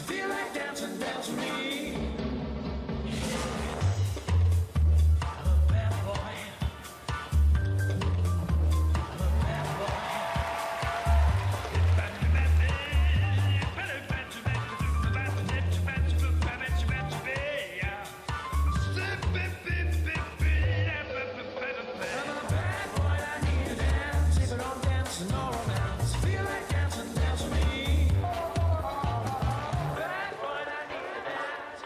Feel like dancing, dance with me. I'm a bad boy. I'm a bad boy. No romance. Feel like dancing, dance with me. Bad boy, I need to dance.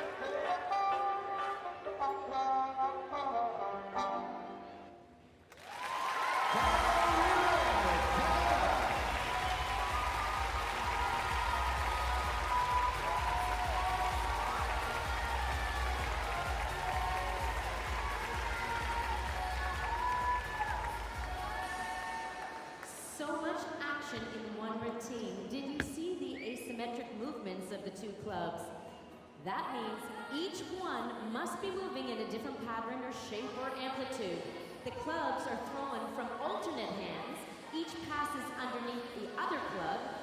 So much action in one routine. Did you see the asymmetric movements of the two clubs? That means each one must be moving in a different pattern or shape or amplitude. The clubs are thrown from alternate hands. Each passes underneath the other club,